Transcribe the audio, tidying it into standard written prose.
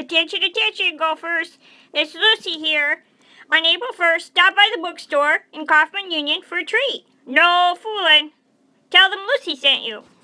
Attention, attention, Gophers. This is Lucy here. On April 1st, stop by the bookstore in Kaufman Union for a treat. No fooling. Tell them Lucy sent you.